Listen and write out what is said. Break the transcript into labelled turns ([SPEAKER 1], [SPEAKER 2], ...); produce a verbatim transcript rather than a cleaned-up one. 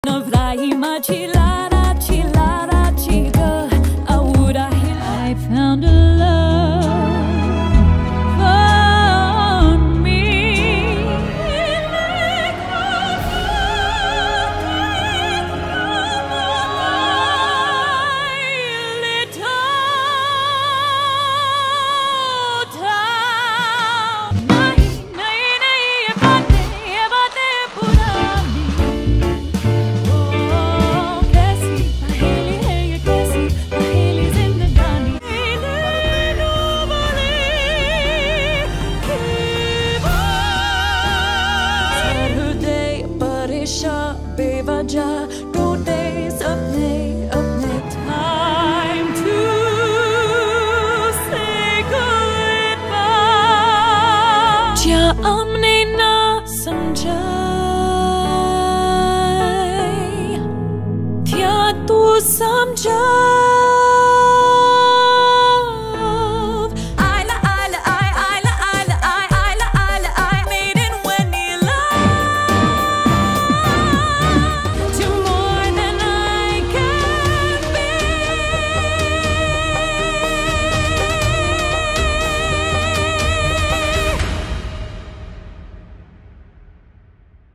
[SPEAKER 1] I found a love for me. बेवजह टूटे सपने अपने time to say goodbye क्या हमने ना समझा क्या तू समझा